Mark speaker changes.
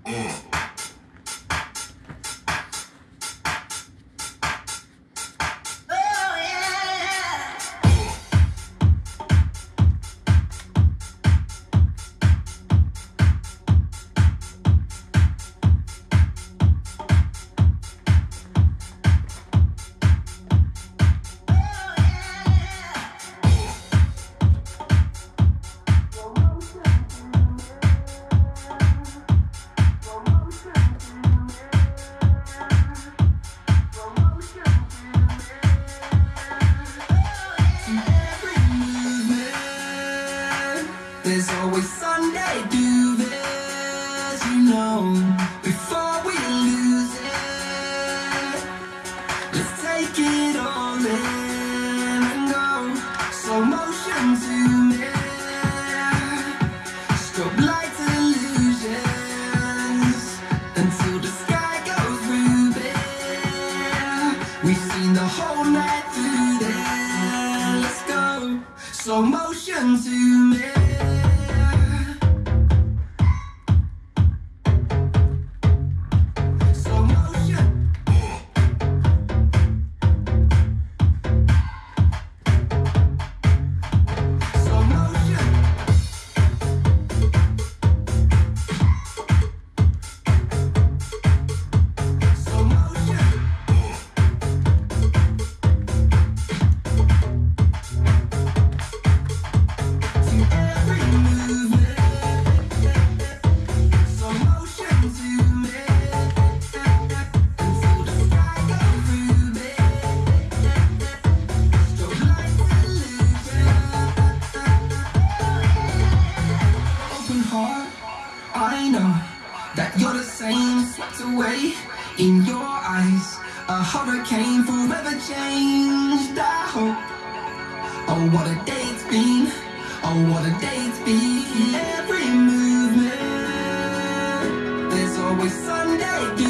Speaker 1: There's always Sunday do this, you know, before we lose it. Let's take it all in and go. Slow motion to me. Strobe lights and illusions until the sky goes ruby. We've seen the whole night through there. Let's go. Slow motion to me. I know that you're the same, swept away in your eyes. A hurricane forever changed. I hope. Oh, what a day it's been. Oh, what a day it's been. Every movement, there's always Sunday.